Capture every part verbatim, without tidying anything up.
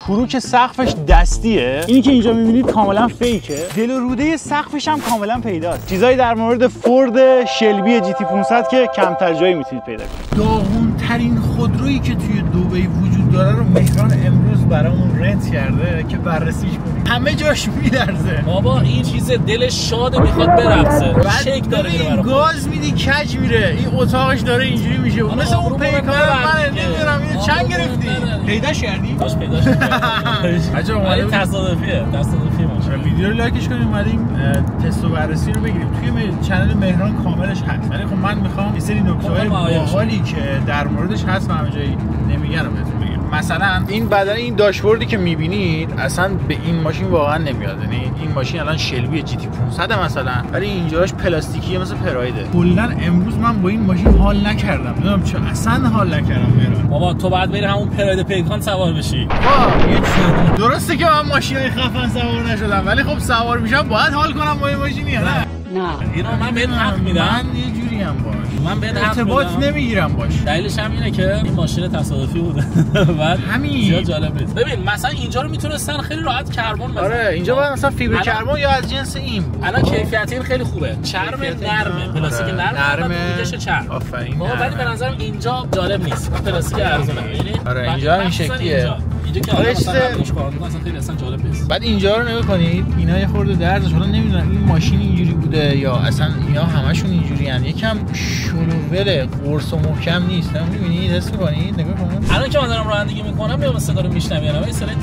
کروک سقفش دستیه. اینی که اینجا میبینید کاملا فیکه. دل و روده سقفش هم کاملا پیداست. چیزایی در مورد فورد شلبی جی تی پانصد که کمتر جایی میتونید پیدا کنید. داغونترین خودرویی که توی دبی وجود داره رو مهران امروز برامون رنت کرده که بررسیش کنیم. همه جاش میلرزه. بابا این چیز دلش شاده میخواد برقصه. شک داره این گاز میدی کج میره. این اتاقش داره اینجوری میشه. مثل اون پیکار من نمیدونم اینو چند گرفتی؟ پیداش کردی؟ داش پیداش کردم. عجب اومده تصادفیه. تصادفیه باشه. ویدیو رو لایکش کنیم اومدیم تست و بررسی رو بگیریم. توی چنل مهران کاملش هست. ولی خب من میخوام یه سری نکته‌های باحالی که در موردش هست و همه جایی نمیگن رو بهتون بگم. مثلا این بدن این داشبوردی که میبینید اصلا به این ماشین واقعا نمیاد. یعنی این ماشین الان شلبی جی تی پانصد مثلا ولی اینجاش پلاستیکیه مثل پرایده. کلا امروز من با این ماشین حال نکردم. نمیدونم چرا اصلا حال نکردم مهران. بابا تو بعد بری همون پراید پیکان سوار بشی. وا یه چیزی درسته که من ماشینای خفن سوار نشدم ولی خب سوار میشم باید حال کنم با این ماشین یا نه؟ نه اینو من بهت حق میدم. من یه جوری ام باش. من بهت حق ارتباط نمیگیرم باش. دلیلش هم اینه که این ماشین تصادفی بوده. بعد همین زیاد جالب نیست. ببین مثلا اینجا رو میتونستن خیلی راحت کربن بزنن. آره اینجا باید مثلا فیبر کربن یا از جنس این بود. الان کیفیت این خیلی خوبه. چرم نرمه، پلاستیک نرمه، میکشه چرم. آفرین. بابا ولی به نظرم اینجا جالب نیست. پلاستیک ارزونه. یعنی آره اینجا این شکلیه. اینجا که آره مثلا اصلا خیلی اصلا جالب نیست. بعد اینجا رو نگاه کنید. اینا یه خورده درزش حالا نمیدونم این ماشین اینجوری بوده یا اصلا اینا همشون اینجوری ان. یکم شلوول قرص و محکم نیست. می‌بینید حس می‌کنید نگاه کنید. الان که من دارم رانندگی می‌کنم میام صدا رو میشنوم. این صدای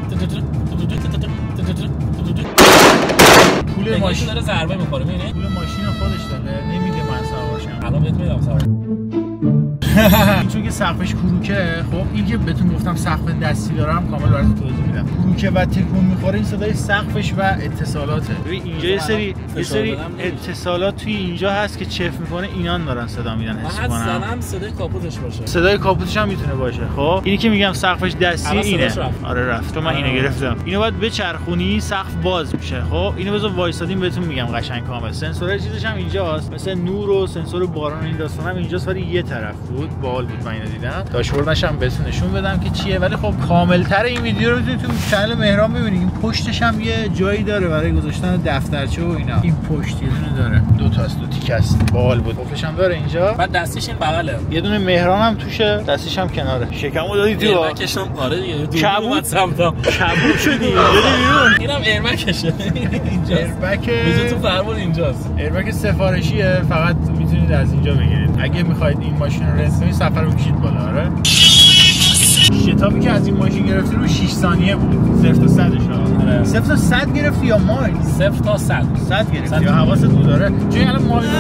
پول ماشین داره ضربه می‌خوره. می‌بینید؟ پول ماشین خودش داره. نمیگه من سوارشم. الان بهت میدم سوار. چون که سقفش کروکه. خب این که بهتون گفتم سقف دستی دارم کامل براتون توضیح میدم. کروکه و تکون میخوره این صدای سقفش و اتصالاته. ببین اینجا یه سری یه سری اتصالات توی اینجا هست که چف میکنه اینان دارن صدا میدن حس کنم. مثلا صدای کاپوتش باشه. صدای کاپوتش هم میتونه باشه. خب اینی که میگم سقفش دستی اینه. رفت. آره رفت. تو من اینو گرفتم. اینو باید بچرخونی سقف باز میشه. خب اینو بذار وایسادیم بهتون میگم قشنگ کامل. سنسورای چیزش هم اینجاست. مثلا نور و سنسور باران این داستانم اینجاست ولی یه طرف بود. باحال بود من اینو دیدم. داشبوردش هم بهتون نشون بدم که چیه ولی خب کاملتر این ویدیو رو میتونید تو کانال مهران ببینید. این پشتش هم یه جایی داره برای گذاشتن دفترچه و اینا. این پشت یه دونه داره. دو تا است دو تیک است. باحال بود. قفلش هم داره اینجا. بعد دستش این بغله. یه دونه مهران هم توشه. دستش هم کناره. شکمو دادی تو. ایرمکشم آره دیگه. کبود سمتا. کبود شدی. بده بیرون. اینم ایرمکشه. اینجا. ایربک اینجا تو فرمون اینجاست. ایربک سفارشیه. فقط میتونید از اینجا بگیرید. اگه میخواید این ماشین رو رنت کنید سفر رو بکشید بالا. آره. شتابی که از این ماشین گرفتی رو شش ثانیه بود. صفر تا صدش آره. صفر تا صد گرفتی یا مایل؟ صفر تا صد. صد گرفتی یا حواست بود داره. چون الان مایل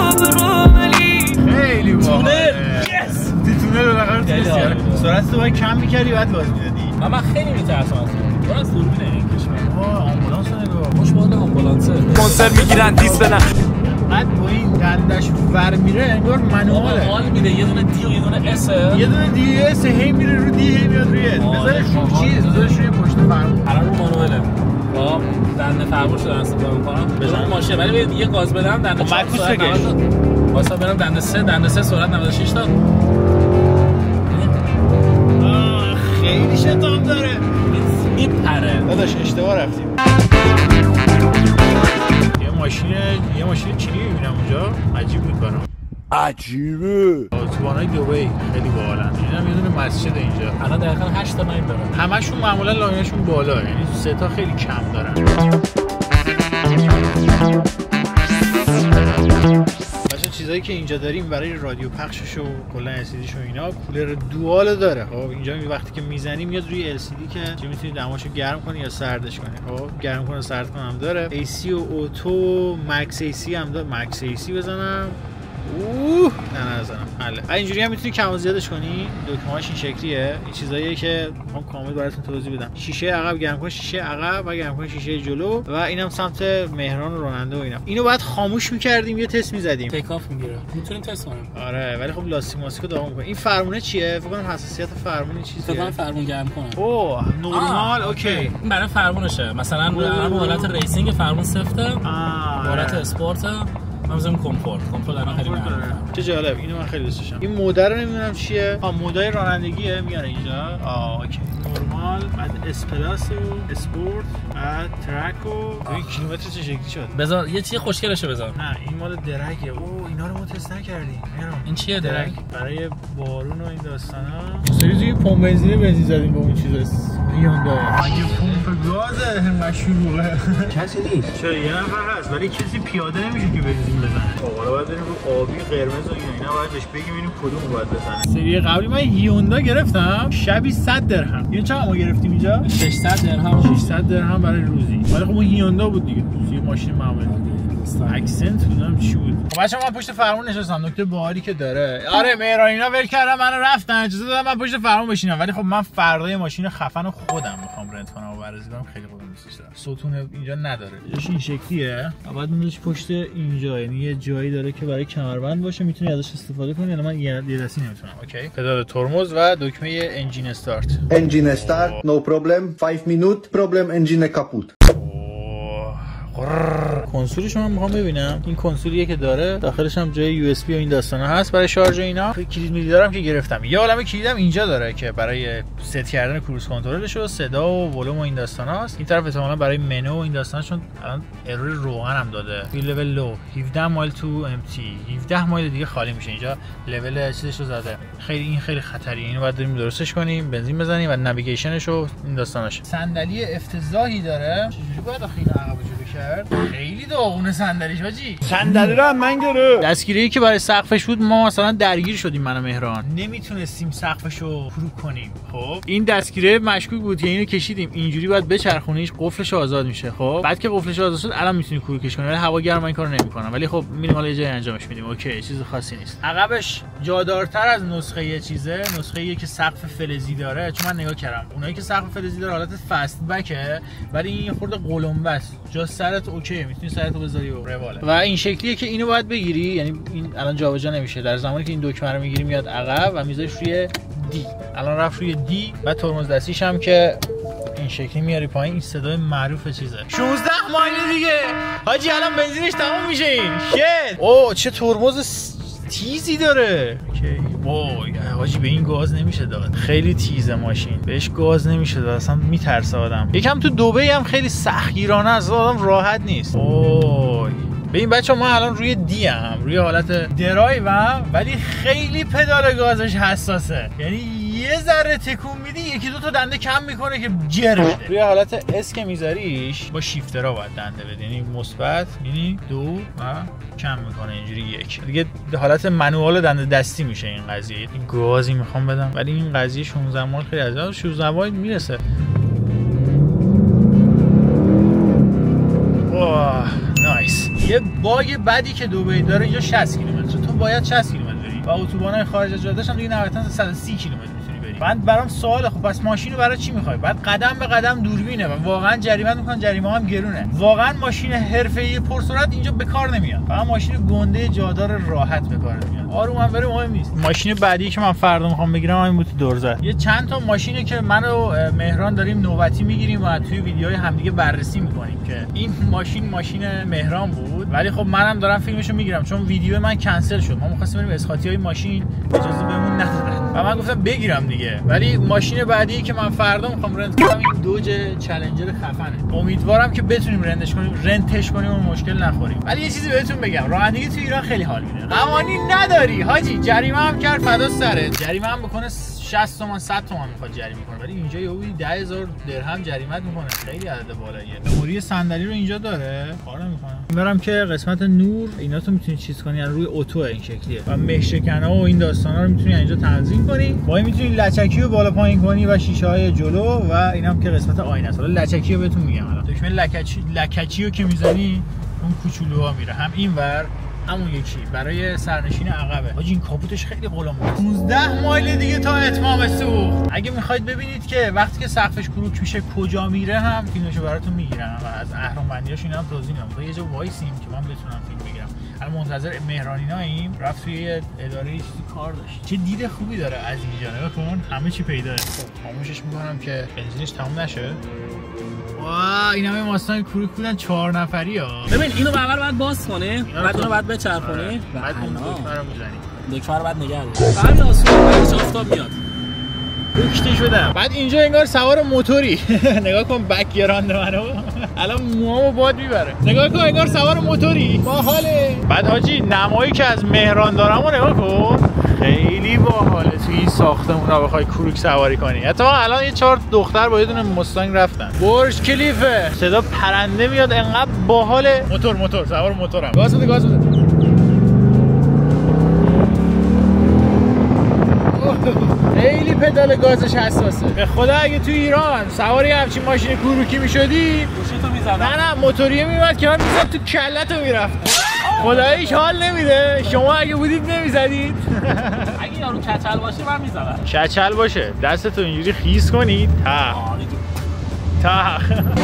خیلی باحاله. یس. تونل رو بغیر تونسیاره. سرعت تو باید کم می‌کردی بعد گاز می‌دادی. من خیلی می‌ترسم از اون. تو از دوربین این کشور. آه آمبولانس نگاه. خوش بالا آمبولانسه. کنسر میگیرن دیس بدن. بعد با این دندش ور میره انگار منواله. حال میده یه دونه دی و یه دونه اس. یه دونه دی اس هی میره رو دی هی میاد روی. بذارش رو چیز بذارش روی پشت فرمون. الان رو مانواله. با دنده فرمون شده استفاده می‌کنم. بزنم ماشین ولی یه گاز بدم دنده چهار سرعت واسه برم دنده سه دنده سه سرعت نود و شش تا. خیلی شتاب داره. میپره. داداش اشتباه رفتیم. یه ماشین یه ماشین چینی می‌بینم اونجا. عجیب بود برام. عجیبه. اتوبانای دبی خیلی باحالن. دیدم یه دونه مسجد اینجا. الان دقیقاً هشت تا لاین داره. همشون معمولا لاینشون بالا یعنی سه تا خیلی کم دارن. مثلا چیزایی که اینجا داریم برای رادیو پخشش و کلا ال سی دیش و اینا کولر دوال داره. خب اینجا می وقتی که میزنی میاد روی ال سی دی که چه میتونی دماشو گرم کنی یا سردش کنی. خب گرم کنه سرد کنه هم داره. ای سی و اوتو مکس ای سی هم داره. مکس ای سی بزنم. اوه نه نزنم. حله. اینجوری هم میتونی کم و زیادش کنی. دکمه‌هاش این شکلیه. این چیزاییه که من کامل براتون توضیح بدم. شیشه عقب گرم کن شیشه عقب و گرم کن شیشه جلو و اینم سمت مهران و راننده و اینا. اینو بعد خاموش می‌کردیم یه تست می‌زدیم. تیک آف میگیره. میتونیم تست کنیم. آره ولی خب لاستیک ماسکو داغون می‌کنه. این فرمونه چیه؟ فکر کنم حساسیت فرمون چیزیه. فکر کنم فرمون گرم کنه. اوه نورمال اوکی. این برای فرمونشه. مثلا رو حالت ریسینگ فرمون سفته. حالت اسپورت من می‌ذارم کامفورت. کامفورت الان خیلی مهمه. چه جالب. اینو من خیلی دوست داشتم. این مودر رو نمیدونم چیه. ها مودای رانندگیه میاره اینجا. آه اوکی. نورمال، بعد اسپلاس و اسپورت، بعد ترک و این کیلومتر چه شکلی شد. بذار یه چیز خوشگلشه بذار. نه این مال درکه. او اینا رو ما تست نکردیم. این چیه درک؟ برای بارون و این داستانا. سری توی پمپ بنزین بنزین زدیم با اون چیزا. هیوندای. اگه پمپ گازه مشروعه. کسی نیست. چرا یه نفر هست ولی کسی پیاده نمیشه که بنزین بزنه. حالا باید بریم رو آبی قرمز و اینا اینا باید بهش بگیم ببینیم کدوم باید بزنه. سری قبلی من هیوندا گرفتم شبی صد درهم. اینو چقدر ما گرفتیم اینجا؟ ششصد درهم. ششصد درهم برای روزی. ولی خب اون هیوندا بود دیگه. یه ماشین معمولی. اکسنت بودم چی بود. خب بچه‌ها من پشت فرمون نشستم. نکته باحالی که داره آره مهرانینا ول کردم منو رفتن اجازه دادم من پشت فرمون بشینم ولی خب من فردای ماشین خفن خودم میخوام رنت کنم و بررسی کنم خیلی خودم دوستش دارم. ستون اینجا نداره. جاش این شکلیه. بعد میذاش پشت اینجا یعنی یه جایی داره که برای کمربند باشه میتونی ازش استفاده کنی. الان من یه دستی نمیتونم. اوکی. پدال ترمز و دکمه انجین استارت. انجین استارت نو پروبلم پنج مینوت پروبلم انجین کاپوت. کنسولش من میخوام ببینم. این کنسولیه که داره داخلش هم جای یو اس بی و این داستانا هست برای شارژ و اینا. کلید میدی دارم که گرفتم. یه عالمه کلیدم اینجا داره که برای ست کردن کروز کنترلش و صدا و ولوم و این داستاناست. این طرف احتمالاً برای منو و این داستانا چون الان ارور روغن هم داده. توی لول لو هفده مایل تو ام تی هفده مایل دیگه خالی میشه. اینجا لول چیزش رو زده. خیلی این خیلی خطریه. اینو باید بریم درستش کنیم بنزین بزنیم و نویگیشنش و این داستاناش. صندلی افتضاحی داره. چجوری باید خیلی عقب جلو کرد؟ خیلی داغونه صندلیش حاجی. صندلی رو هم من گرفتم. دستگیری که برای سقفش بود ما مثلا درگیر شدیم من و مهران. نمیتونستیم سقفشو فرو کنیم. خب این دستگیره مشکوک بود که اینو کشیدیم اینجوری باید بچرخونیش قفلش آزاد میشه. خب بعد که قفلش آزاد شد الان میتونی کروکش کنی ولی هوا گرم این کارو نمیکنم ولی خب مینیمال یه جای انجامش میدیم. اوکی چیز خاصی نیست. عقبش جادارتر از نسخه یه چیزه. نسخه یه که سقف فلزی داره چون من نگاه کردم اونایی که سقف فلزی داره حالت فست بکه ولی این یه خورده قلمبه است. جا سرت اوکی میتونی سرتو بذاری و رواله. و این شکلیه که اینو باید بگیری یعنی این الان جابجا نمیشه. در زمانی که این دکمه رو میگیری میاد عقب و میذاش روی دی. الان رفت روی دی و ترمز دستیش هم که این شکلی میاری پایین. این صدای معروف چیزه. شانزده مایل دیگه حاجی الان بنزینش تموم میشه. این شت اوه چه ترمز تیزی داره. اوکی وای حاجی به این گاز نمیشه داد. خیلی تیزه ماشین بهش گاز نمیشه داد اصلا میترسه آدم. یکم تو دبی هم خیلی سختگیرانه است آدم راحت نیست. اوه ببین بچه‌ها ما الان روی دی ام روی حالت درایو هم ولی خیلی پدال گازش حساسه. یعنی یه ذره تکون میدی یکی دو تا دنده کم میکنه که جر بده. روی حالت اس که میذاریش با شیفترها باید دنده بده یعنی مثبت یعنی دو و کم میکنه اینجوری یک. دیگه حالت منوال دنده دستی میشه این قضیه. این گازی میخوام بدم ولی این قضیه شانزده مایل خیلی از شانزده مایل میرسه. واه نایس. یه باگ بدی که دبی داره اینجا شصت کیلومتر تو باید شصت کیلومتر بری و اتوبان‌های خارج از جاده‌اش هم دیگه نهایتاً صد و سی کیلومتر میتونی بری. بعد برام سواله خب پس ماشینو برای چی میخوای؟ بعد قدم به قدم دوربینه و واقعا جریمه میکنن. جریمه هم گرونه. واقعا ماشین حرفه‌ای پرسرعت اینجا به کار نمیاد. فقط ماشین گنده جادار راحت به کار میاد. آروم هم بره مهم نیست. ماشین بعدی که من فردا میخوام بگیرم همین بود دورزه. یه چند تا ماشینه که من و مهران داریم نوبتی میگیریم و توی ویدیوهای همدیگه بررسی میکنیم که این ماشین ماشین مهران بود ولی خب منم دارم فیلمشو میگیرم چون ویدیو من کنسل شد. ما می‌خواستیم بریم اسقاطی‌های ماشین اجازه بهمون ندادن و من گفتم بگیرم دیگه. ولی ماشین بعدی که من فردا میخوام رنت کنم این دوج چالنجر خفنه. امیدوارم که بتونیم رنتش کنیم رنتش کنیم و مشکل نخوریم. ولی یه چیزی بهتون بگم رانندگی تو ایران خیلی حال میده. قوانین نداری حاجی. جریمه هم کرد فدا سره. جریمه هم بکنه شصت تومن صد تومن میخواد جریمه کنه ولی اینجا یهو ده هزار درهم جریمه میکنه. خیلی عدد بالاییه. مموری صندلی رو اینجا داره کار نمیکنه. میبرم که قسمت نور اینا تو میتونی چیز کنی یعنی روی اتو این شکلیه و مهشکن‌ها و این داستانا رو میتونی اینجا تنظیم کنی. با این میتونی لچکی رو بالا پایین کنی و شیشه های جلو و اینم که قسمت آینه است. حالا لچکی رو بهتون میگم الان. دکمه لکچی لکچی رو که میزنی اون کوچولوها میره هم اینور همون یکی برای سرنشین عقبه. حاجی این کاپوتش خیلی قلمه. پانزده مایل دیگه تا اتمام سوخت. اگه میخواید ببینید که وقتی که سقفش کروک میشه کجا میره هم فیلمشو براتون میگیرم و از اهرم بندیاش اینا هم توضیح میدم. تا یه جا وایسیم که من بتونم فیلم بگیرم. الان منتظر مهرانیناییم. رفت توی اداره چیزی کار داشت. چه دید خوبی داره از اینجا نگاه کن. همه چی پیداه. خاموشش میکنم که بنزینش تموم نشه. واه این همه ماستان کروک بودن چهار نفری ها. ببین اینو اول باید باز کنی بعد اونو باید بچرخونی بعد اون دکمه رو میزنی دکمه رو بعد نگه داری بعد آسون بعد آفتاب میاد کشته شدم. بعد اینجا انگار سوار موتوری. نگاه کن بک‌گراند منو. الان موامو باد میبره. نگاه کن انگار سوار موتوری. باحاله. بعد حاجی نمایی که از مهران دارمو نگاه کن. خیلی باحاله توی این ساختمونا بخوای کروک سواری کنی. حتی الان یه چهار دختر با یه دونه مستنگ رفتن. برج کلیفه. صدا پرنده میاد انقدر باحاله. موتور موتور سوار موتورم. گاز بده گاز بده. خیلی پدال گازش حساسه. به خدا اگه تو ایران سواری همچین ماشین کروکی میشدی گوشتو میزدم. نه نه موتوریه میومد که من میزد تو کلتو میرفت. خداییش حال نمیده. شما اگه بودید نمیزدید. اگه یارو کچل باشه من میزدم. کچل باشه دستتو اینجوری خیس کنید تا تا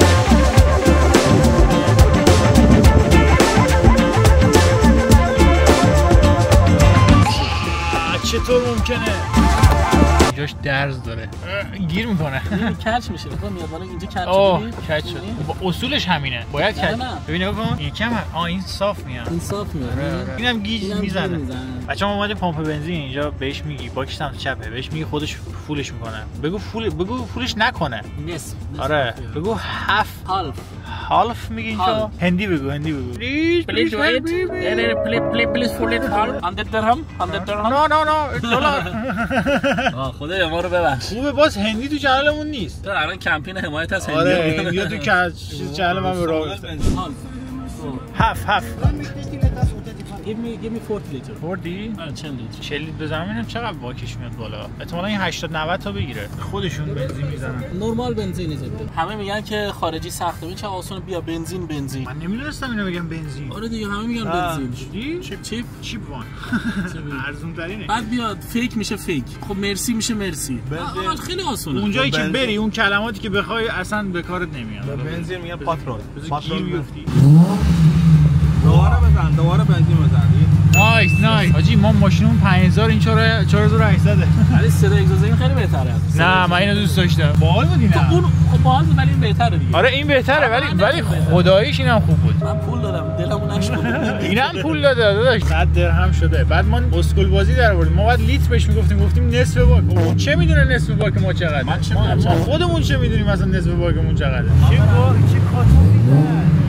چطور ممکنه؟ اینجاش درز داره گیر میکنه کچ میشه میاد بالا اینجا کچ اوه کچ شد. اصولش همینه باید کچ. ببین نگاه کن این کم آ این صاف میاد این صاف میاد. اینم گیج میزنه. بچه‌ها اومده پمپ بنزین اینجا بهش میگی باکش سمت چپه بهش میگی خودش فولش میکنه. بگو فول بگو فولش نکنه. نصف. آره بگو هاف هالف هالف میگی اینجا. هندی بگو هندی بگو پلیز پلیز ویت پلیز پلیز پلیز فول ایت هالف صد درهم صد درهم. نه نه نه دلار. آه خدایا ما رو ببخش. خوبه باز هندی تو چنلمون نیست. تو الان کمپین حمایت از هندی. آره هندی تو چنل من به راه افتاد. هاف هاف Give me give me forty liter. forty؟ آره چند لیتر. چهل لیتر بزنم ببینم چقدر واکش میاد بالا. احتمالاً این هشتاد نود تا بگیره. خودشون بنزین میزنن. نورمال بنزین زده. همه میگن که خارجی سخته. این چه آسونه بیا بنزین بنزین. من نمیدونستم اینو بگم بنزین. آره دیگه همه میگن بنزین. چیپ چیپ چیپ وان. ارزون ترینه. بعد بیاد فیک میشه فیک. خب مرسی میشه مرسی. آره خیلی آسونه. اونجایی که بری اون کلماتی که بخوای اصلا به کارت نمیاد. بنزین میگن پاترول. پاترول میفتی. دوباره بزن دوباره بنزین بزن. نایس نایس. حاجی ما ماشینمون پنج هزار این چهار هزار و هشتصد. ولی صدا اگزوز این خیلی بهتره. نه من اینو دوست داشتم. باحال بود اینا. اون خب باحال بود ولی این بهتره دیگه. آره این بهتره ولی ولی خداییش اینم خوب بود. من پول دادم دلمو نشکن. اینم پول داده داداش. صد درهم شده. بعد ما اسکول بازی در آوردیم. ما بعد لیتر بهش میگفتیم گفتیم نصف باک. اون چه میدونه نصف باک ما چقدره؟ ما چه ما خودمون چه میدونیم مثلا نصف باکمون چقدره؟ چه کار چه کاتولیه.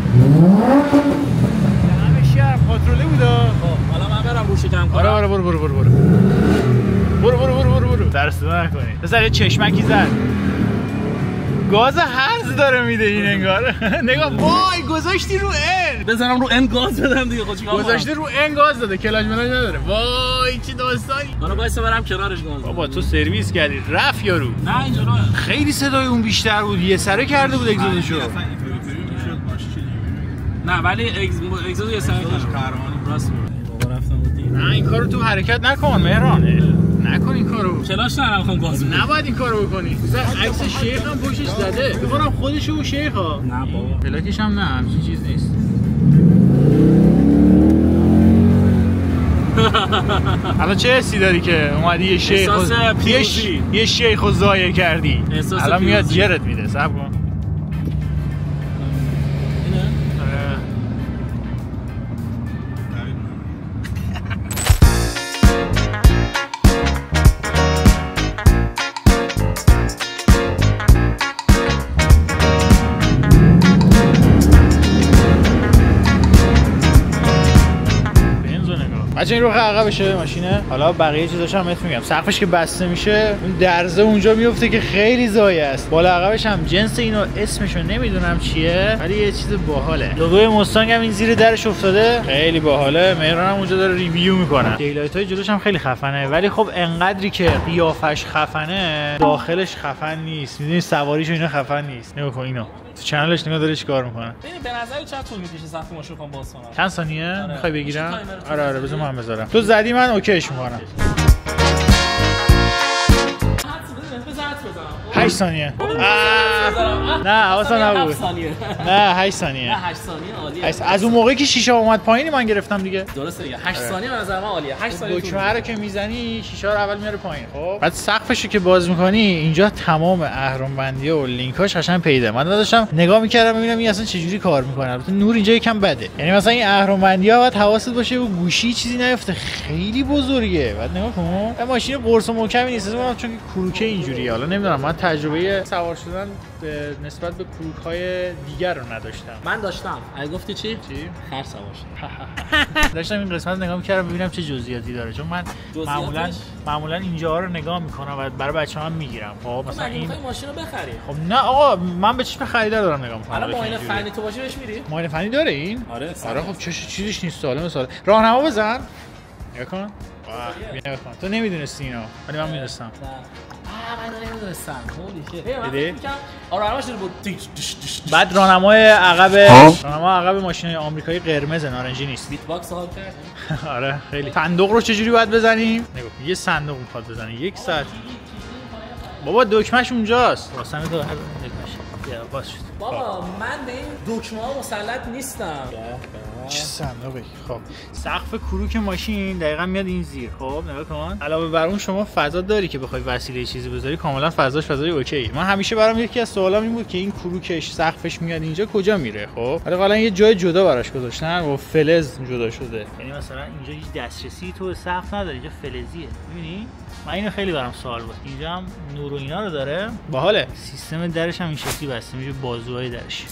همه شهر پاتروله بودا. خب حالا من برم روش کم کنم. آره آره برو برو برو برو. برو برو برو برو برو. درس نکنی. بذار یه چشمکی زد. گاز هرز داره میده این انگار. نگاه وای گذاشتی رو ان. بزنم رو ان گاز بدم دیگه خب چیکار کنم؟ گذاشته رو ان گاز داده کلاج ملاج نداره. وای چی داستانی. منو وایسا برم کنارش گاز. بابا تو سرویس کردی رفت یارو. نه اینجا راه. خیلی صدای اون بیشتر بود. یه سره کرده بود اگزوزشو. نه ولی اگزوز یه سره کرد. راست بابا رفتم بود. نه این کارو تو حرکت نکن مهران. نکن این کارو. کلاش نه الان گاز بدم. نباید این کارو بکنی. مثلا عکس شیخ هم پشتش زده. ببینم خودشو و شیخا. نه بابا. پلاکش هم نه همچین چیز نیست. الان چه حسی داری که اومدی یه شیخ و یه شیخ رو ضایع کردی؟ الان میاد جرت میده. صبر کن. بچه این رو عقبشه ماشینه. حالا بقیه چیزاش هم بهت میگم. سقفش که بسته میشه اون درزه اونجا میفته که خیلی زایه است. بالا عقبش هم جنس اینو اسمشو نمیدونم چیه ولی یه چیز باحاله. لوگوی مستنگ هم این زیر درش افتاده. خیلی باحاله. مهران هم اونجا داره ریویو میکنه. دیلایت های جلوش هم خیلی خفنه ولی خب انقدری که قیافش خفنه داخلش خفن نیست. میدونی سواریشو اینا خفن نیست. نگاه کن اینو. تو چنلش نگاه داره چیکار میکنه. ببین به نظر چقدر طول میکشه سقف ماشین رو باز کنم. چند ثانیه آره. میخوای بگیرم؟ آره آره بذار من بذارم. تو زدی من اوکیش میکنم. هشت ثانیه. نه حواسم نبود. نه هشت ثانیه. نه هشت ثانیه عالیه. از اون موقعی که شیشه اومد پایین من گرفتم دیگه. درسته دیگه. هشت ثانیه به نظر من عالیه. هشت ثانیه دکمه رو که میزنی شیشه رو اول میاره پایین. خب بعد سقفش رو که باز میکنی اینجا تمام اهرم بندی‌ها و لینکاش قشنگ پیدا. من داشتم نگاه میکردم ببینم این اصلا چه جوری کار میکنه. البته نور اینجا یکم بده. یعنی مثلا این اهرم بندی‌ها باید حواست باشه و گوشی چیزی نیفته. خیلی بزرگه. بعد نگاه کن. این ماشین قرص و محکمی نیست. من چون کروکه اینجوریه. حالا نمیدونم من تجربه سوار شدن به نسبت به کروک‌های دیگر رو نداشتم. من داشتم. اگه گفتی چی؟ چی؟ خر سوار شدم. داشتم این قسمت نگاه می‌کردم ببینم چه جزئیاتی داره. چون من معمولا معمولا اینجاها رو نگاه می‌کنم و برای بچه‌ها میگیرم. خب مثلا این ماشین رو بخری. خب نه آقا من به چشم خریدار دارم نگاه می‌کنم. الان معاینه فنی تو باشه بهش میری؟ معاینه فنی داره این؟ آره. آره خب چه چیزیش نیست سالم سال. راهنما بزن. نگاه کن. نگاه کن. تو نمی‌دونستی اینو. ولی من می‌دونستم. آه من نمی‌دونستم. هولی دیدی؟ آره همش بود. بعد راهنمای عقب راهنما عقب ماشین‌های آمریکایی قرمز نارنجی نیست. بیت باکس حال کرد. آره خیلی. صندوق رو چجوری باید بزنیم؟ نگاه یه صندوق می‌خواد بزنه. یک ساعت. بابا دکمه‌ش اونجاست. واسه تو دکمه‌ش. یا باز شد. بابا من به این دکمه‌ها مسلط نیستم. چه صندوقی؟ خب سقف کروک ماشین دقیقاً میاد این زیر. خب نگاه کن. علاوه بر اون شما فضا داری که بخوای وسیله چیزی بذاری کاملا فضاش فضای اوکی. من همیشه برام یکی از سوالام این بود که این کروکش سقفش میاد اینجا کجا میره. خب حالا حالا یه جای جدا براش گذاشتن و فلز جدا شده. یعنی مثلا اینجا هیچ دسترسی تو به سقف نداره. اینجا فلزیه. می‌بینی؟ من اینو خیلی برام سوال بود. اینجا هم نور و اینا رو داره. باحاله. سیستم درش هم این شکلی بسته میشه بازوهای درش.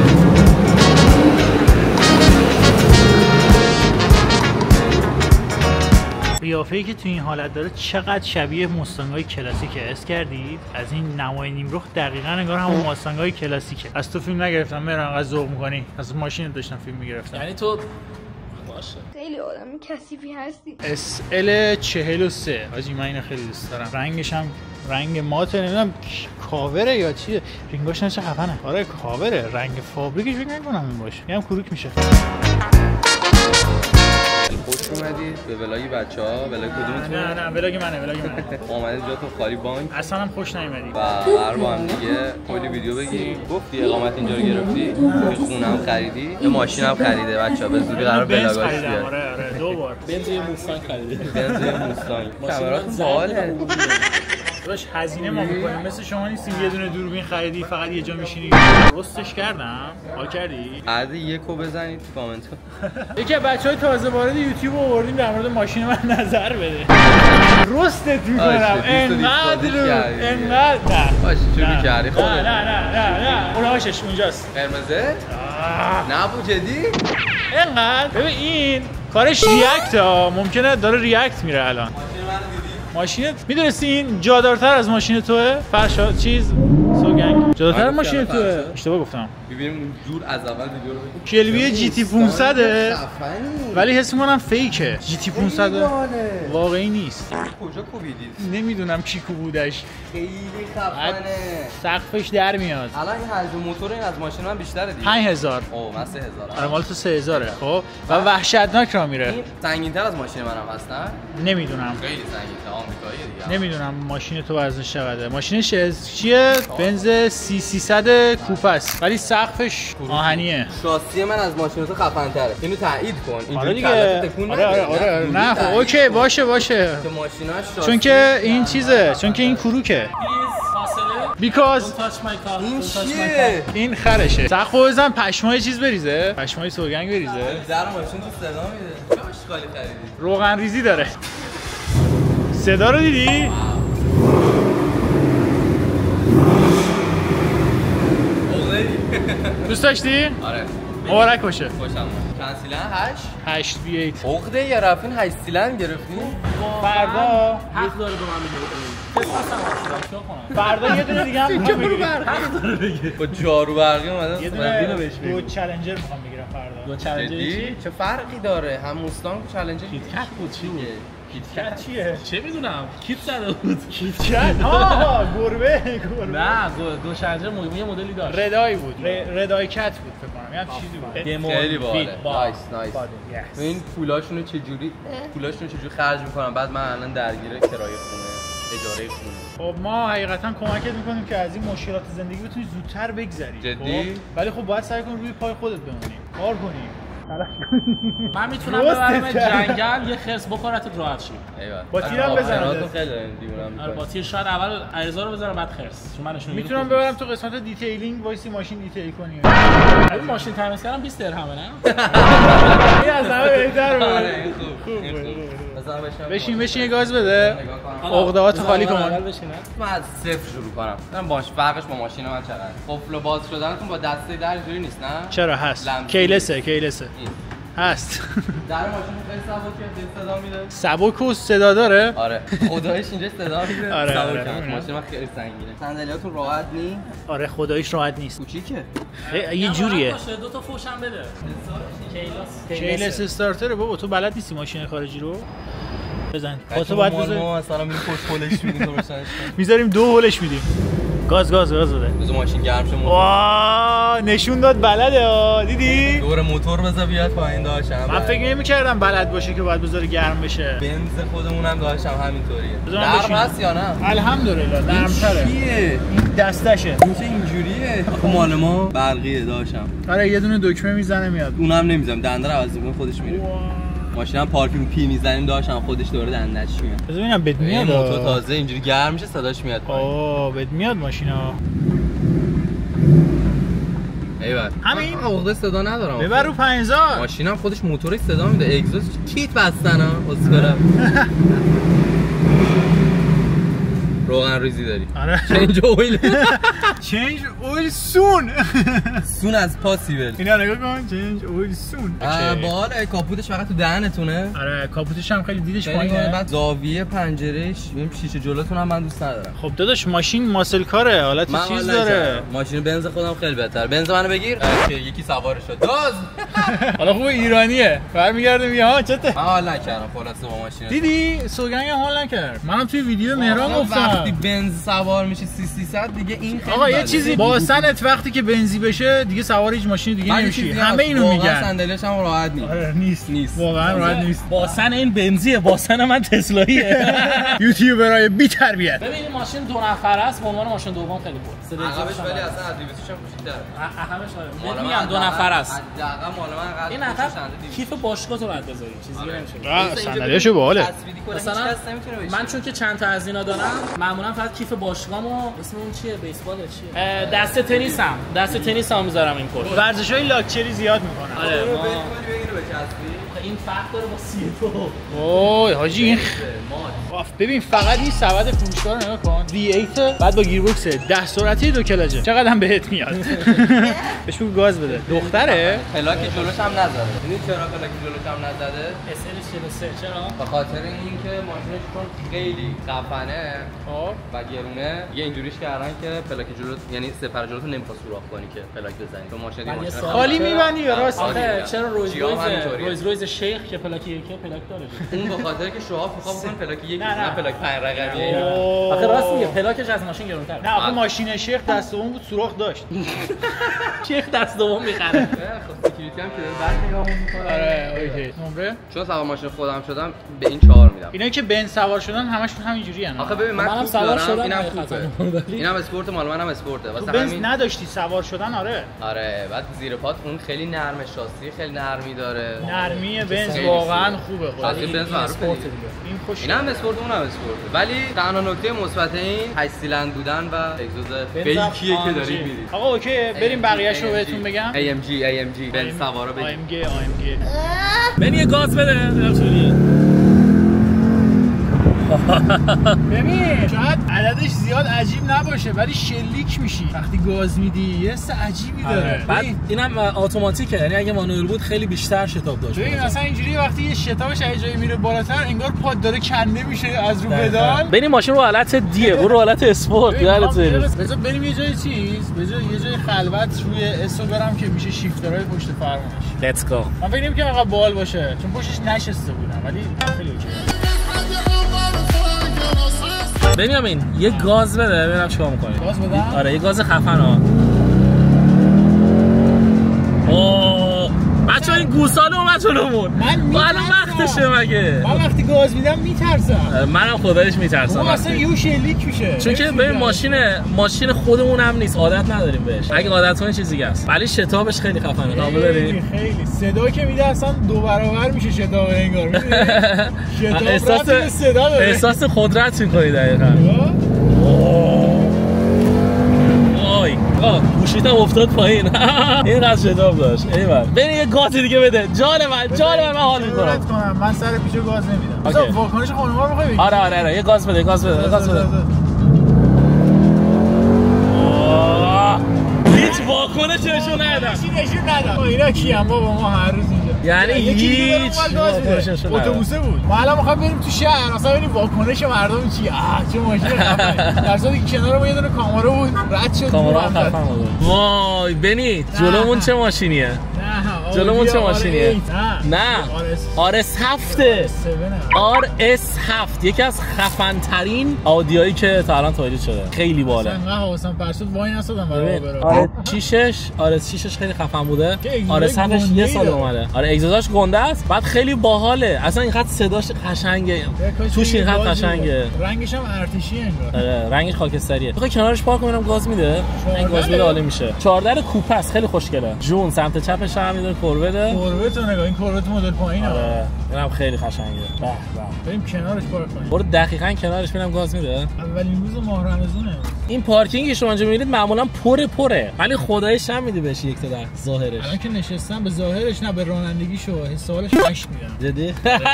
قیافه‌ای که تو این حالت داره چقدر شبیه مستنگ‌های کلاسیکه. حس کردید؟ از این نمای نیمرخ دقیقاً انگار همون مستنگ‌های کلاسیکه. از تو فیلم نگرفتم مهران انقدر ذوق می‌کنی. از ماشین داشتم فیلم می‌گرفتم. یعنی تو باشه. خیلی آدم کثیفی هستی. اس ال چهل و سه حاجی من اینو خیلی دوست دارم. رنگش هم رنگ مات نمیدونم کاوره یا چیه. رنگاش نه چه خفنه. آره کاوره. رنگ فابریکش فکر نکنم این باشه. اینم کروک میشه. خوش اومدید به ولاگ بچه‌ها. ولاگ کدومتون؟ نه نه ولاگ منه ولاگ منه. اومدید جاتون خالی بانک. اصلا هم خوش نیومدی. و قرار با هم دیگه کلی ویدیو بگی. گفتی اقامت اینجا رو گرفتی؟ یه خونه هم خریدی؟ یه ماشین هم خریده بچه‌ها. به زودی قرار ولاگاش بیاد. آره آره دو بار. بنز موستانگ خریده. بنز موستانگ. کامراتون باحاله. داش هزینه ما می‌کنیم مثل شما نیستیم یه دونه دوربین خریدی فقط یه جا میشینی. رستش کردم. حال کردی؟ عدد یکو بزنید تو کامنت. یکی از بچهای تازه وارد یوتیوب آوردیم در مورد ماشین من نظر بده. رستت می‌کنم. انقدر انقدر نه. باشه چوری کردی خودت. نه نه نه نه. اونهاشش اونجاست. قرمزه؟ نه بو جدی؟ انقدر. ببین این کارش ریاکت ها ممکنه داره ریاکت میره الان. ماشینت میدونستی این جادارتر از ماشین توه؟ فرشا چیز سوگنگ جادارتر از ماشین توه. اشتباه گفتم. ببینیم جور از اول ویدیو رو ببینیم. کلبی جی تی پانصد ولی حس می‌کنم فیکه. جی تی پانصد واقعی نیست. کجا کوبیدید؟ نمیدونم کی کوبودش. خیلی خفنه. سقفش در میاد. الان این حجم موتور این از ماشین من بیشتره دیگه. پنج هزار. اوه من سه هزار. آره مال تو سه هزاره. خب و وحشتناک را میره. این سنگین‌تر از ماشین منم هستن؟ نمیدونم. خیلی سنگین‌تر آمریکایی دیگه. نمیدونم ماشین تو وزنش چقدره. ماشینش چیه؟ بنز سی سیصد کوپه است ولی سقفش آهنیه. شاسی من از ماشین تو خفن‌تره. اینو تایید کن. آره اینجوری دیگه. تکون آره آره آره نه خب اوکی باشه باشه. که ماشیناش شاسی. چون که این چیزه چون که این کروکه. Because این چیه؟ این خرشه. سقف بزن پشمای چیز بریزه. پشمای سوگنگ بریزه. در ماشین تو صدا میده. چه اشکالی خریدی؟ روغن ریزی داره. صدا رو دیدی؟ دوست داشتی؟ آره. مبارک باشه. خوشم اومد. چند سیلن هشت؟ هشت بی هشت. عقده یا رفتین هشت سیلن گرفتین؟ فردا حق داره به من بگه. فردا یه دونه دیگه هم میخوام بگیریم. حق داره بگه. با جارو برقی اومدن. یه دونه دو چالنجر میخوام بگیرم فردا. دو چالنجر چی؟ چه فرقی داره؟ هم موستانگ و چالنجر کیت بود چی بود؟ کیت چیه؟ چه میدونم کیت زده بود. کیت کت؟ آها گربه گربه. نه دو چالنجر یه مدلی داشت. ردای بود. ردای کت بود فکر کنم. یه چیزی بود. خیلی باحاله. نایس نایس. این پولاشونو چه جوری پولاشونو چه جوری خرج میکنن بعد من الان درگیر کرایه خونه اجاره خونه. خب ما حقیقتا کمکت میکنیم که از این مشکلات زندگی بتونی زودتر بگذری. جدی؟ ولی خب باید سعی کنی روی پای خودت بمونی. کار کنی. من میتونم ببرم جنگل یه خرس بخورت راحت شی. ایول. با تیرم بزنم. خیلی دیوونم. آره با تیر شاید اول عریضا رو بزنم بعد خرس. چون من نشون میتونم ببرم تو قسمت دیتیلینگ وایسی ماشین دیتیل کنی. این ماشین تمیز کردم بیست درهمه نه؟ این از همه بهتر بود. آره این خوب. این خوب. بشین بشین یه گاز بده. عقده‌هات خالی کن. من از صفر شروع کنم. من باش فرقش با ماشین من چقدر؟ قفل باز شدنتون با دسته در اینجوری نیست نه؟ چرا هست؟ کیلسه کیلسه. هست. در ماشین خیلی سبکه، صدا میده. سبک و صدا داره؟ آره. خداییش اینجا صدا میده. آره آره. ماشین من خیلی سنگینه. صندلیاتون راحت نی؟ آره خداییش راحت نیست. کوچیکه. یه جوریه. دو تا فوشم بده. کیلس. کیلس استارتره بابا تو بلد نیستی ماشین خارجی رو؟ بزن. خودت باید بزنی. ما مثلا میریم پشت هولش میدیم تو روشنش. میذاریم دو هولش میدیم. گاز گاز گاز بده. بذار ماشین گرم شه. واه نشون داد بلده ها دیدی؟ دور موتور بذار بیاد پایین داشتم. من فکر نمی‌کردم بلد باشه که باید بذاره گرم بشه. بنز خودمون هم داشتم همینطوریه. نرم هست یا نه؟ الحمدلله نرم‌تره. چیه؟ این دستشه. این چه اینجوریه؟ آخه مال ما برقیه داشتم. آره یه دونه دکمه میزنه میاد. اونم نمیزنم دنده رو عوض می‌کنه خودش میره. ماشینم پارکینگ پی میزنیم داشتم خودش دوره دندش میاد. بذار ببینم بد میاد. موتور تازه اینجوری گرم میشه صداش میاد. اوه بد میاد ماشینا. ایول. همین عقده صدا ندارم. ببر رو پنج هزار. ماشینم خودش موتورش صدا میده. اگزوز کیت بستن ها. اسکارم. روغن ریزی داری. آره. چنج اویل. چنج اویل سون. سون از پاسیبل. اینا نگاه کن چنج اویل سون. بالا کاپوتش فقط تو دهنتونه. آره کاپوتش هم خیلی دیدش پایینه. بعد زاویه پنجرهش ببین شیشه جلوتون هم من دوست ندارم. خب داداش ماشین ماسل کاره حالت چیز داره. ماشین بنز خودم خیلی بهتر. بنز منو بگیر. یکی سوار شد. داز. حالا خوب ایرانیه. برمیگرده میگه ها چته. من حال نکردم خلاصه با ماشین. دیدی سوگنگ حال نکرد. منم توی ویدیو مهران گفتم وقتی بنز سوار میشه سی سیصد دیگه این خیلی آقا یه چیزی با سنت وقتی که بنزی بشه دیگه سوار هیچ ماشین دیگه نمیشی. همه اینو میگن. واقعا صندلیش هم راحت نیست. آره نیست نیست. واقعا راحت نیست. با سن این بنزیه با سن من تسلاییه. یوتیوبرای بی تربیت. ببین ماشین دو نفره است به عنوان ماشین دوم خیلی خوبه. عقبش ولی اصلا از دویستش هم کوچیک‌تره. عقبش میگم دو نفر است. عقب مال من قد این عقب کیف باشگاه تو بعد بذاری چیزی نمیشه. صندلیاشو باحاله. مثلا من چون که چند تا از اینا دارم معمولا فقط کیف باشگاهمو اسم اون چیه بیسبال چیه دست تنیسم دست تنیسم میذارم این پشت. ورزش‌های لاکچری زیاد میکنن. آره ما این فرق داره با سی دو. اوه حاجی این ببین فقط این سبد فروشگاه رو نگاه کن. وی هشت بعد با گیربکس ده سرعتی دو کلاجه. چقدر هم بهت میاد. بهش بگو گاز بده. دختره پلاک جلوش هم نذاره. ببین چرا پلاک جلوش هم نزده؟ اس ال چهل و سه چرا؟ به خاطر اینکه ماشینش چون خیلی خفنه خب و گرونه یه اینجوریش کردن که پلاک جلو یعنی سپر جلوتو نمیخواد سوراخ کنی که پلاک بزنی. تو ماشین دیگه ماشین خالی میبندی یا راست؟ آخه چرا رویز رویز رویز رویز شیخ که پلاک یکی پلاک داره. اون به خاطر که شوها میخواد بکنه پلاک یک نه پلاک پنج رقمیه. آخه راست میگه پلاکش از ماشین گرونتره. نه آخه ماشین شیخ دست دوم بود سوراخ داشت. شیخ دست دوم میخره. خب سکیوریتی هم که بعد نگاه میکنه. آره اوکی. نمره چون سوار ماشین خودم شدم به این چهار میدم. اینا که بنز سوار شدن همشون همینجوریه نه. آخه ببین من منم سوار شدم اینم خوبه. اینم اسپورت مال منم اسپورته. واسه بنز نداشتی سوار شدن آره. آره بعد زیر پات اون خیلی نرمه شاسی خیلی نرمی داره. نرمی بنز واقعا خوبه. خیلی بنز معروفه. این خوش. اینم اسپورت اونم اسپورت. ولی تنها نکته مثبت این هشت سیلندر بودن و اگزوز بیکیه که دارید میدید. آقا اوکی بریم بقیه‌اش رو بهتون بگم. ای ام جی ای ام جی بنز سوارا ای ام جی ای ام جی ببین یه گاز بده. ببین شاید عددش زیاد عجیب نباشه ولی شلیک میشی وقتی گاز میدی یه حس عجیبی داره. بعد اینم اتوماتیکه یعنی اگه مانوئل بود خیلی بیشتر شتاب داشت. ببین مثلا اینجوری وقتی یه شتابش یه جایی میره بالاتر انگار پاد داره کنده میشه از رو پدال. ببین ماشین رو حالت دیه برو حالت اسپورت یادت بذار بریم یه جای چیز بذار یه جای خلوت روی اسو برم که میشه شیفترهای پشت فرمونش. لیتس گو. من فکر نمی‌کنم آقا بال باشه چون پشتش نشسته بودم ولی خیلی اوکی. ببینم این یه گاز بده ببینم چیکار می‌کنی. گاز بدم؟ آره یه گاز خفن ها. اوه بچه‌ها این گوساله اومد جلومون. من الان من وقتشه مگه؟ من وقتی گاز میدم میترسم. منم خودش میترسم. اون اصلا یهو شلیک میشه. چون که ببین ماشین ماشین خودمون هم نیست، عادت نداریم بهش. اگه عادت کنی چیزی هست. ولی شتابش خیلی خفنه. قابل داری؟ خیلی. صدا که میده اصلا دو برابر میشه شتاب انگار. میدونی؟ شتاب احساس صدا داره. احساس قدرت می‌کنی دقیقاً. وای آه گوشیتم افتاد پایین. اینقدر شتاب داشت. ایول ببین یه گاز دیگه بده. جان من جان من حال می‌کنم. من سر پیچو گاز نمیدم. مثلا واکنش خانم‌ها رو بخوای. آره آره آره یه گاز بده گاز بده گاز بده. هیچ واکنشی نشون ندادم. نشون ندادم. اینا کیان بابا ما هر روز اینجا. یعنی هیچ واکنشی نشون ندادم. اتوبوسه بود. ما الان می‌خوایم بریم تو شهر، مثلا ببینیم واکنش مردم چیه. آه چه ماشین خفنه. در صورتی که کنار ما یه دونه کامارا بود، رد شد. کامارا خفن بود. وای بنی جلومون چه ماشینیه؟ نه جلومون چه ماشینیه؟ نه آر اس هفت آر اس هفت یکی از خفن ترین آدیایی که تا الان تولید شده. خیلی باله. من حواسم پرت شد وای نسادم برای آره شیشش آره شیشش خیلی خفن بوده. آره هفتش یه سال اومده. آره اگزوزاش گنده است. بعد خیلی باحاله. اصلا اینقدر صداش قشنگه. توش اینقدر قشنگه. رنگش هم ارتشی انگار. آره رنگش خاکستریه. بخوای کنارش پارک کنم گاز میده. این گاز میده عالی میشه. چهارده کوپه است خیلی خوشگله. جون سمت چپش هم میذاره کوروته. کوروت رو نگاه این کوروت مدل پایینه. آره اینم خیلی قشنگه. به به. بریم کنارش پارک کنیم. برو دقیقاً کنارش ببینم گاز میده. اولین روز ماه رمضونه. این پارکینگی شما اینجا میبینید معمولا پر پره. ولی خدایش هم میده بهش یک تا در ظاهرش. الان که نشستم به ظاهرش نه به رانندگیشو حسابش هشت میدم. جدی؟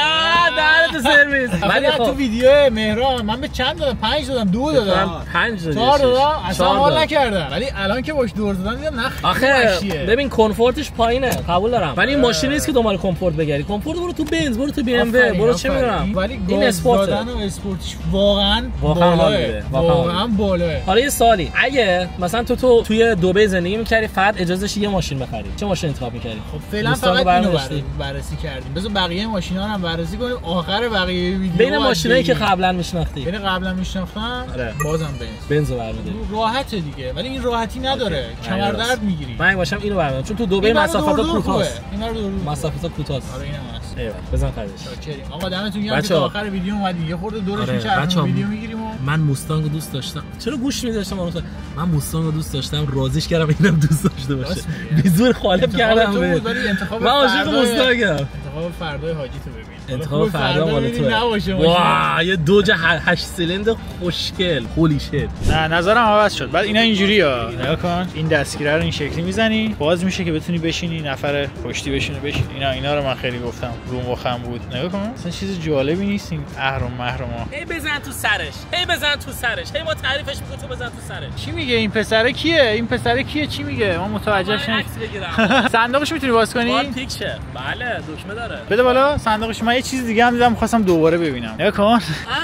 درت سرویس. ولی تو ویدیو مهران من به چند دادم؟ پنج دادم، دو دادم. پنج دادم. چهار دادم. اصلا حال نکردم. ولی الان که باش دور زدم دیدم نه. آخه ببین کامفورتش پایینه. قبول دارم. ولی این ماشین نیست که دنبال کامفورت بگردی. کامفورت برو تو بنز، برو تو بی ام دبلیو، برو چه میدونم. ولی این اسپورت دادن و اسپورتش واقعا بالاه. واقعا بالاه. حالا یه سوالی، اگه مثلا تو تو توی دبی زندگی می‌کردی فقط اجازه شه یه ماشین بخری، چه ماشین انتخاب می‌کردی؟ خب فعلا فقط اینو بررسی کردیم. بذار بقیه ماشینا رو هم بررسی کنیم. آخر بقیه ویدیو بین ماشینایی که قبلا میشناختی، بین قبلا میشناختم بازم بنز بنزو برمی‌داری. راحته دیگه، ولی این راحتی نداره. کمر درد میگیری. من باشم اینو برمی‌دارم چون تو دبی مسافت کوتاست. اینا رو دور مسافت کوتاست. آره اینم هست. ایول بزن خریدش. شاکریم. آقا دمتون گرم که آخر ویدیو اومدید. یه خورده دورش آره. می‌چرخونیم ویدیو میگیریم. من موستانگو دوست داشتم. چرا گوش می‌داشتم اون من موستانگو دوست داشتم، راضیش کردم اینم دوست داشته باشه. بیزور خالب کردم. من عاشق موستانگم. انتخاب فردای حاجی تو ببین. انتخاب فردا مال تو. واه یه دوج هشت سیلندر خوشگل. هولی شت. نه نظرم عوض شد. بعد اینا اینجوریه. نگاه کن. این دستگیره رو این شکلی میزنی، باز میشه که بتونی بشینی، نفر پشتی بشینه بشین. اینا اینا رو من خیلی گفتم. رو مخم بود. نگاه کن. اصلا چیز جالبی نیست این اهرم محرما. هی بزن تو سرش. هی بزن تو سرش. هی ما تعریفش می‌کنیم تو بزن تو سرش. چی میگه این پسره کیه؟ این پسره کیه؟ چی میگه؟ ما متوجهش نمیشیم. صندوقش میتونی باز کنی؟ وال پیکشه. بله دکمه داره. بده بالا صندوقش. من یه چیز دیگه هم دیدم خواستم دوباره ببینم. نگاه کن.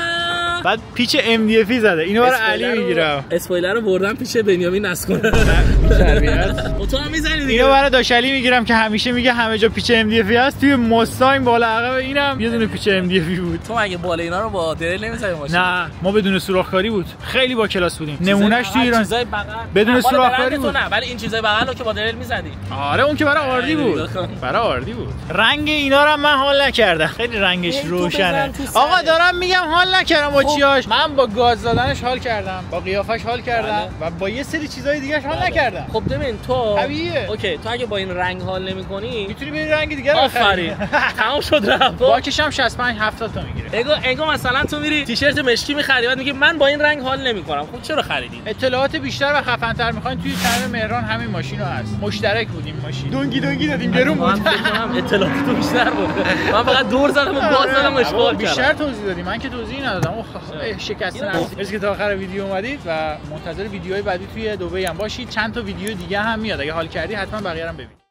بعد پیچ ام دی اف زده. اینو برای علی میگیرم. اسپویلر رو بردم پیش بنیامین نسکنه. تربیت. تو هم میزنی دیگه. اینو برای داشلی میگیرم که همیشه میگه همه جا پیچ ام دی اف هست. توی مستانگ بالا عقب اینم یه دونه پیچ ام دی اف بود. تو مگه بالا اینا رو با دریل نمیزنی ماشین؟ نه ما بدون سوراخ‌کاری بود. خیلی با کلاس بودیم. نمونهش تو ایران چیزای بغل بدون سوراخ‌کاری بود. نه ولی این چیزای بغل رو که با دریل میزدی. آره اون که برای آردی بود. برای آردی بود. رنگ اینا رو من حال نکردم. خیلی رنگش روشنه. آقا دارم میگم حال نکردم با چیاش. من با گاز دادنش حال کردم، با قیافش حال کردم و با یه سری چیزای دیگه حال نکردم. خب ببین تو طبیعیه. اوکی تو اگه با این رنگ حال نمی‌کنی میتونی بری رنگ دیگه رو بخری. تمام شد رفت. باکش هم شصت و پنج هفتاد تا میگیره. اگه اگه مثلا تو میری تیشرت مشکی می‌خری بعد میگی من با این رنگ حال نمی‌کنم. خب چرا خریدی؟ اطلاعات بیشتر و خفن‌تر می‌خواین توی کانال مهران همین ماشینو هست. مشترک بودیم ماشین. دونگی دونگی دادیم گرون بود. من اطلاعات تو بیشتر بود. من فقط دور زدم و باز زدم اشغال کردم. بیشتر توضیح دادیم. من که توضیح ندادم. اوه شکست نفس. مرسی که تا آخر ویدیو اومدید و منتظر ویدیوهای بعدی توی دبی هم باشید. چند تا ویدیو دیگه هم میاد. اگه حال کردی حتما بقیه هم ببین.